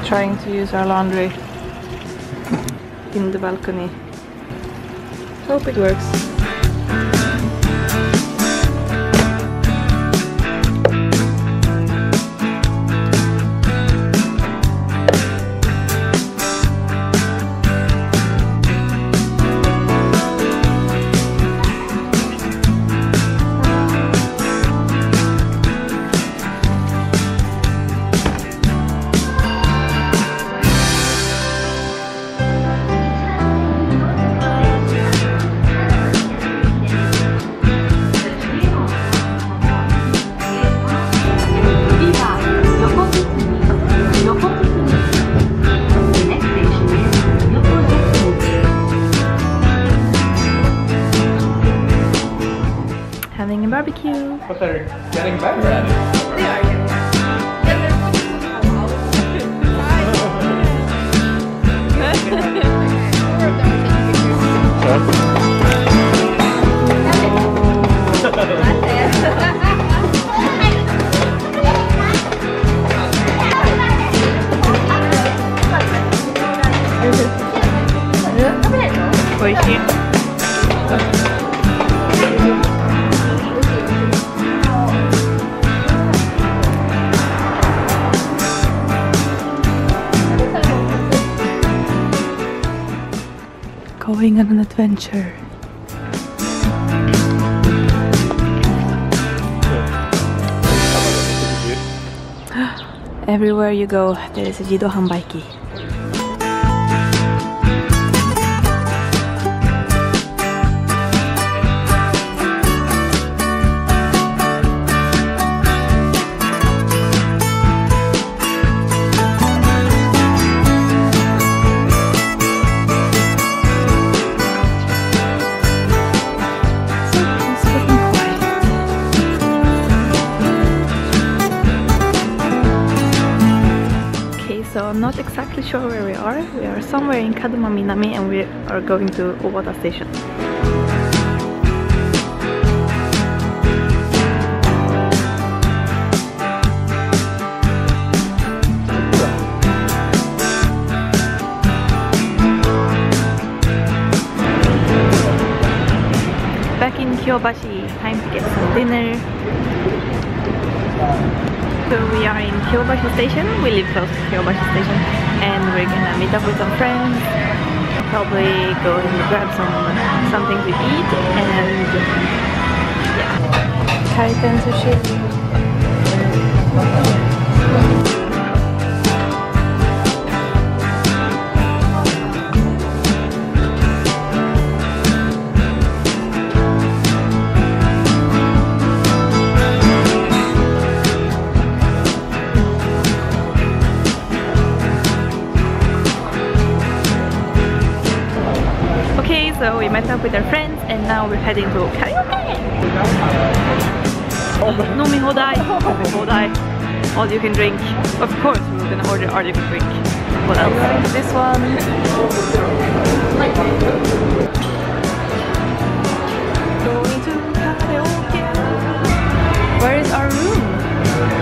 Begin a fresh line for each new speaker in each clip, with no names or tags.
trying to use our laundry in the balcony. Hope it works. Having a barbecue.
But they're getting better at it.
They are getting
Going on an adventure. Everywhere you go, there is a Jido Hanbaiki. So I'm not exactly sure where we are. We are somewhere in Kadoma, Minami, and we are going to Owada station. Back in Kyobashi, time to get some dinner. So we are in Kyobashi station, we live close to Kyobashi station, and we're gonna meet up with some friends, probably go and grab something to eat, and yeah, kaiten sushi. So we met up with our friends and now we're heading to karaoke! Nomihoudai! Nomihoudai! All you can drink. Of course we were gonna order all you can drink. What else? This one. Going to karaoke! Where is our room?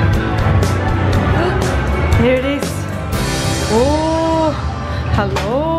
Here it is! Oh! Hello!